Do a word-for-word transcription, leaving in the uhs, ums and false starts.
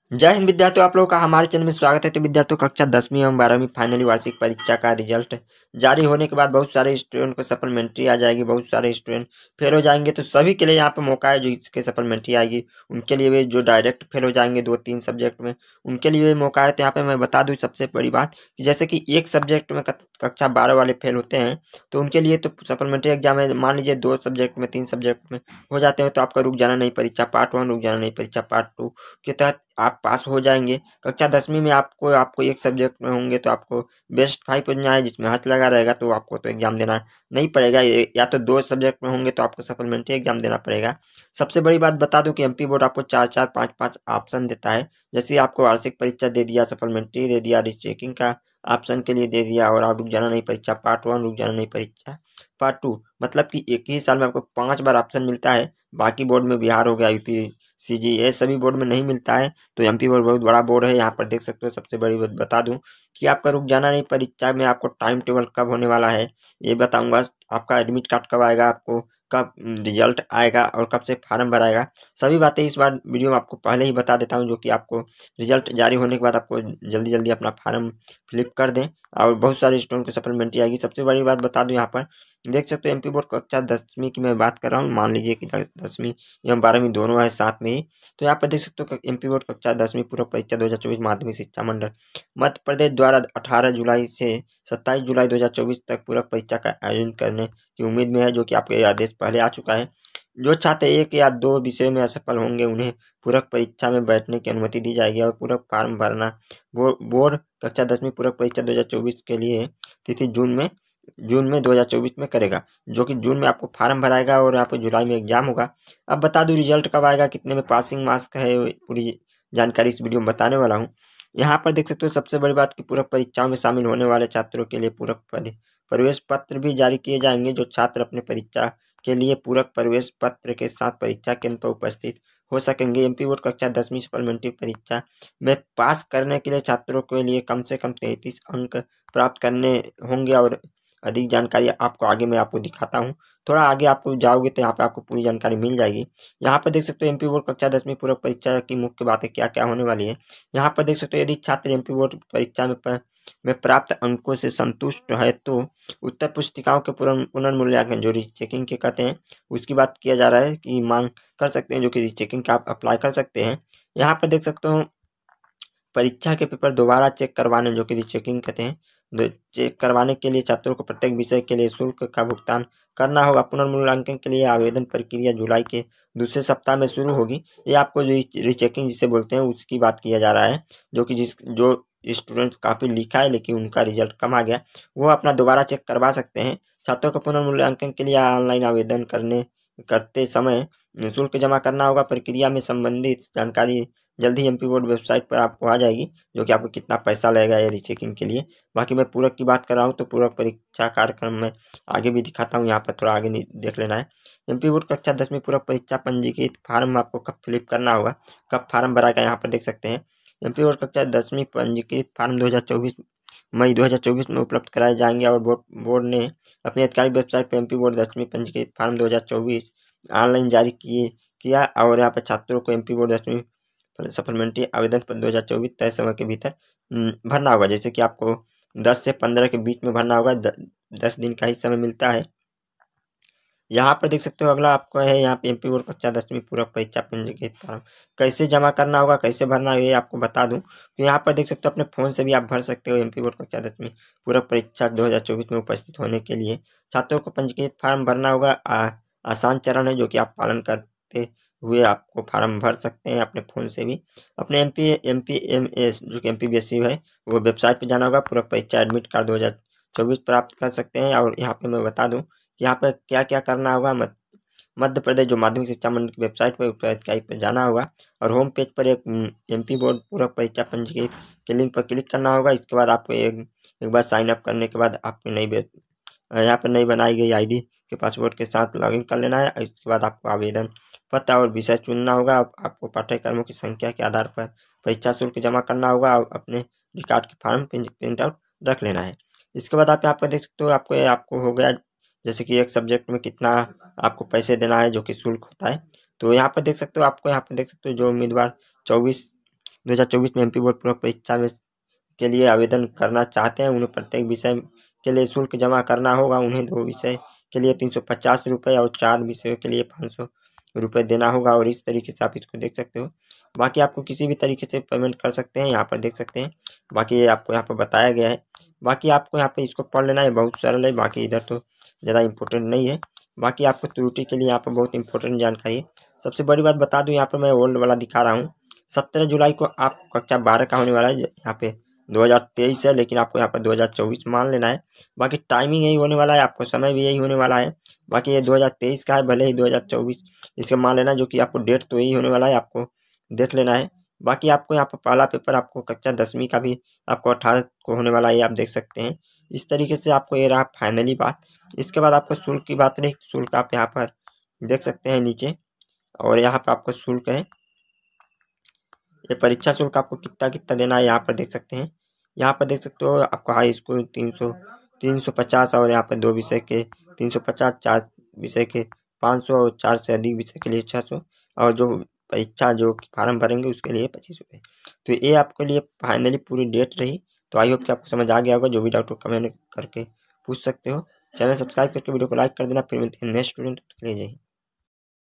जय हिंद विद्यार्थियों, आप लोगों का हमारे चैनल में स्वागत है। तो विद्यार्थियों, कक्षा दसवीं एवं बारहवीं फाइनली वार्षिक परीक्षा का रिजल्ट जारी होने के बाद बहुत सारे स्टूडेंट को सप्लीमेंट्री आ जाएगी, बहुत सारे स्टूडेंट फेल हो जाएंगे। तो सभी के लिए यहाँ पे मौका है, जो इसके सप्लीमेंट्री आएगी उनके लिए भी, जो डायरेक्ट फेल हो जाएंगे दो तीन सब्जेक्ट में उनके लिए भी मौका है। तो यहाँ पे मैं बता दूँ सबसे बड़ी बात कि जैसे कि एक सब्जेक्ट में कक्षा बारह वाले फेल होते हैं तो उनके लिए तो सप्लीमेंट्री एग्जाम है। मान लीजिए दो सब्जेक्ट में तीन सब्जेक्ट में हो जाते हैं तो आपका रुक जाना नहीं परीक्षा पार्ट वन, रुक जाना नहीं परीक्षा पार्ट टू के तहत आप पास हो जाएंगे। कक्षा दसवीं में आपको आपको एक सब्जेक्ट में होंगे तो आपको बेस्ट फाइव पढ़ना है, जिसमें हाथ लगा रहेगा तो आपको तो एग्जाम देना नहीं पड़ेगा। या तो दो सब्जेक्ट में होंगे तो आपको सप्लीमेंट्री एग्जाम देना पड़ेगा। सबसे बड़ी बात बता दूं कि एमपी बोर्ड आपको चार चार पाँच पाँच ऑप्शन देता है। जैसे आपको वार्षिक परीक्षा दे दिया, सप्लीमेंट्री दे दिया, रीचेकिंग का ऑप्शन के लिए दे दिया, और आप रुक जाना नहीं परीक्षा पार्ट वन, रुक जाना नहीं परीक्षा पार्ट टू। मतलब कि एक ही साल में आपको पांच बार ऑप्शन मिलता है। बाकी बोर्ड में बिहार हो गया, यूपी, सीजी, ये सभी बोर्ड में नहीं मिलता है। तो एमपी बोर्ड बहुत बड़ा बोर्ड है। यहाँ पर देख सकते हो। सबसे बड़ी बात बता दूं कि आपका रुक जाना नहीं परीक्षा में आपको टाइम टेबल कब होने वाला है ये बताऊंगा। आपका एडमिट कार्ड कब आएगा, आपको कब रिजल्ट आएगा और कब से फार्म भराएगा, सभी बातें इस बार वीडियो में आपको पहले ही बता देता हूँ, जो कि आपको रिजल्ट जारी होने के बाद आपको जल्दी जल्दी अपना फार्म फिलिप कर दें और बहुत सारे स्टूडेंट को सप्लीमेंट्री आएगी। सबसे बड़ी बात बता दूं, यहाँ पर देख सकते हो एमपी बोर्ड कक्षा दसवीं की मैं बात कर रहा हूँ। मान लीजिए कि दसवीं एवं बारहवीं दोनों है साथ में ही। तो यहाँ पर देख सकते हो एमपी बोर्ड कक्षा दसवीं पूरक परीक्षा दो हजार चौबीस माध्यमिक शिक्षा मंडल मध्य प्रदेश द्वारा अठारह जुलाई से सत्ताईस जुलाई दो हजार चौबीस तक पूरक परीक्षा का आयोजन करने की उम्मीद में है, जो कि आपके आदेश पहले आ चुका है। जो छात्र एक या दो विषयों में असफल होंगे उन्हें पूरक परीक्षा में बैठने की अनुमति दी जाएगी और पूरक फार्म भरना बोर्ड कक्षा दसवीं पूरक परीक्षा दो हजार चौबीस के लिए तिथि जून में जून में दो हजार चौबीस में करेगा, जो कि जून में आपको फार्म भराएगा और यहाँ पे जुलाई में एग्जाम होगा। अब बता दूं रिजल्ट कब आएगा, कितने में पासिंग मार्क्स है, पूरी जानकारी इस वीडियो में बताने वाला हूँ। यहाँ पर देख सकते हो सबसे बड़ी बात की पूरक परीक्षाओं में शामिल होने वाले छात्रों के लिए पूरक प्रवेश पत्र भी जारी किए जाएंगे। जो छात्र अपने परीक्षा के लिए पूरक प्रवेश पत्र के साथ परीक्षा केंद्र पर उपस्थित हो सकेंगे। एमपी बोर्ड कक्षा दसवीं सप्लीमेंट्री परीक्षा में पास करने के लिए छात्रों के लिए कम से कम तैंतीस अंक प्राप्त करने होंगे। और अधिक जानकारी आपको आगे मैं आपको दिखाता हूँ। थोड़ा आगे आपको जाओगे तो यहाँ पे आपको पूरी जानकारी मिल जाएगी। यहाँ पर देख सकते हो एमपी बोर्ड कक्षा दसवीं पूरक परीक्षा की मुख्य बातें क्या क्या होने वाली है। यहाँ पर देख सकते हो यदि छात्र एमपी बोर्ड परीक्षा में प, में प्राप्त अंकों से संतुष्ट है तो उत्तर पुस्तिकाओं के पुनर्मूल्यांकन, जो रीचेकिंग के कहते हैं, उसकी बात किया जा रहा है कि मांग कर सकते हैं, जो कि रीचेकिंग का आप अप्लाई कर सकते हैं। यहाँ पर देख सकते हो परीक्षा के पेपर दोबारा चेक करवाने, जो कि रीचेकिंग कहते हैं, चेक करवाने के लिए छात्रों को प्रत्येक विषय के लिए शुल्क का भुगतान करना होगा। पुनर्मूल्यांकन के लिए आवेदन प्रक्रिया जुलाई के दूसरे सप्ताह में शुरू होगी। ये आपको जो रीचेकिंग जिसे बोलते हैं उसकी बात किया जा रहा है, जो कि जिस जो स्टूडेंट्स काफी लिखा है लेकिन उनका रिजल्ट कम आ गया, वो अपना दोबारा चेक करवा सकते हैं। छात्रों को पुनर्मूल्यांकन के लिए ऑनलाइन आवेदन करने करते समय शुल्क जमा करना होगा। प्रक्रिया में संबंधित जानकारी जल्द ही एमपी बोर्ड वेबसाइट पर आपको आ जाएगी, जो कि आपको कितना पैसा लगेगा ये रीचेकिंग के लिए। बाकी मैं पूरक की बात कर रहा हूँ तो पूरक परीक्षा कार्यक्रम में आगे भी दिखाता हूँ, यहाँ पर थोड़ा आगे देख लेना है। एमपी बोर्ड कक्षा दसवीं पूरक परीक्षा पंजीकृत फार्म आपको कब फिलिप करना होगा, कब फार्म भराएगा, यहाँ पर देख सकते हैं। एमपी बोर्ड कक्षा दसवीं पंजीकृत फार्म दो हजार चौबीस मई दो हजार चौबीस में उपलब्ध कराए जाएंगे और बोर्ड बोर्ड ने अपनी आधिकारिक वेबसाइट पर एमपी बोर्ड दसवीं पंजीकृत फार्म दो हजार चौबीस ऑनलाइन जारी किए किया। और यहाँ पर छात्रों को एमपी बोर्ड दसवीं सप्लीमेंट्री आवेदन पर दो हजार चौबीस तय समय के भीतर भरना होगा। जैसे कि आपको दस से पंद्रह के बीच में भरना होगा, दस दिन का ही समय मिलता है। यहाँ पर देख सकते हो अगला आपको है, यहाँ पे एमपी बोर्ड कक्षा दसवीं पूरक परीक्षा पंजीकृत फॉर्म कैसे जमा करना होगा, कैसे भरना है, ये आपको बता दूं। तो यहाँ पर देख सकते हो अपने फोन से भी आप भर सकते हो। एमपी बोर्ड कक्षा दसवीं पूरक परीक्षा दो हजार चौबीस में उपस्थित होने के लिए छात्रों को पंजीकृत फार्म भरना होगा। आ, आसान चरण है, जो कि आप पालन करते हुए आपको फार्म भर सकते हैं अपने फ़ोन से भी। अपने M P M P M S जो कि M P B S C है, वो वेबसाइट पर जाना होगा। पूरक परीक्षा एडमिट कार्ड दो हजार चौबीस प्राप्त कर सकते हैं। और यहाँ पे मैं बता दूं कि यहाँ पर क्या क्या करना होगा। मध्य प्रदेश जो माध्यमिक शिक्षा मंडल की वेबसाइट पर वेबसाइट पर जाना होगा और होम पेज पर एक एमपी बोर्ड पूरक परीक्षा पंजीकृत के लिंक पर क्लिक करना होगा। इसके बाद आपको एक एक बार साइन अप करने के बाद आपकी नई यहाँ पर नई बनाई गई आईडी के पासवर्ड के साथ लॉगिन कर लेना है। इसके बाद आपको आवेदन पता और विषय चुनना होगा। आपको पाठ्यक्रमों की संख्या के आधार पर परीक्षा शुल्क जमा करना होगा और अपने रिकॉर्ड के फॉर्म प्रिंट आउट रख लेना है। इसके बाद आप यहाँ पर देख सकते हो आपको आपको हो गया जैसे कि एक सब्जेक्ट में कितना आपको पैसे देना है, जो कि शुल्क होता है। तो यहाँ पर देख सकते हो आपको यहाँ पर देख सकते हो जो उम्मीदवार चौबीस दो हज़ार चौबीस में एमपी बोर्ड पूरक परीक्षा में के लिए आवेदन करना चाहते हैं, उन्हें प्रत्येक विषय के लिए शुल्क जमा करना होगा। उन्हें दो विषय के लिए तीन सौ पचास रुपये और चार विषयों के लिए पाँच सौ रुपये देना होगा। और इस तरीके से आप इसको देख सकते हो। बाकी आपको किसी भी तरीके से पेमेंट कर सकते हैं, यहाँ पर देख सकते हैं। बाकी ये आपको यहाँ पर बताया गया है। बाकी आपको यहाँ पे इसको पढ़ लेना है, बहुत सरल है। बाकी इधर तो ज़्यादा इंपॉर्टेंट नहीं है। बाकी आपको त्रुटि के लिए यहाँ पर बहुत इंपॉर्टेंट जानकारी है। सबसे बड़ी बात बता दूँ, यहाँ पर मैं ओल्ड वाला दिखा रहा हूँ। सत्रह जुलाई को आप कक्षा बारह का होने वाला है। यहाँ पे दो हज़ार तेईस है, लेकिन आपको यहाँ पर दो हज़ार चौबीस मान लेना है। बाकी टाइमिंग यही होने वाला है, आपको समय भी यही होने वाला है। बाकी ये दो हज़ार तेईस का है, भले ही दो हज़ार चौबीस इसे मान लेना, जो कि आपको डेट तो यही होने वाला है, आपको देख लेना है। बाकी आपको यहाँ पर पहला पेपर आपको कक्षा दसवीं का भी आपको अठारह को होने वाला है, आप देख सकते हैं। इस तरीके से आपको ये रहा फाइनली बात। इसके बाद आपको शुल्क की बात रही, शुल्क आप यहाँ पर देख सकते हैं नीचे, और यहाँ पर आपको शुल्क है, ये परीक्षा शुल्क आपको कितना कितना देना है यहाँ पर देख सकते हैं। यहाँ पर देख सकते हो आपको हाई स्कूल तीन सौ तीन सौ पचास और यहाँ पर दो विषय के तीन सौ पचास, चार विषय के पाँच सौ और चार से अधिक विषय के लिए छः सौ और जो परीक्षा जो फार्म भरेंगे उसके लिए पच्चीस रुपये। तो ये आपके लिए फाइनली पूरी डेट रही। तो आई होप कि आपको समझ आ गया होगा। जो भी डाउट हो कमेंट करके पूछ सकते हो। चैनल सब्सक्राइब करके वीडियो को लाइक कर देना। फिर मिलते हैं नेक्स्ट स्टूडेंट के लिए। जय हिंद।